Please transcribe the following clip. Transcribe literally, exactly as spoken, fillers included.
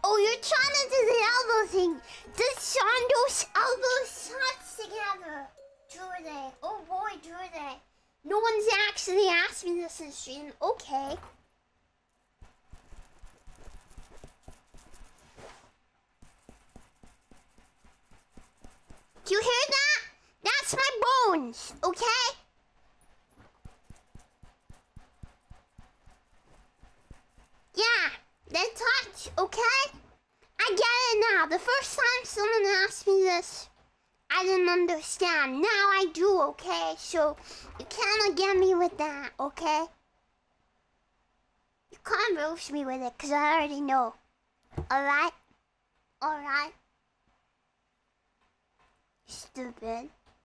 Oh, you're trying to do the elbow thing. Does Shondo's elbows touch together? Do they? Oh boy, do they. No one's actually asked me this in stream. Okay. Do you hear that? That's my bones, okay? Yeah, they touch, okay? I get it now. The first time someone asked me this, I didn't understand. Now I do, okay? So you cannot get me with that, okay? You can't roast me with it, because I already know. Alright? Alright? Stupid.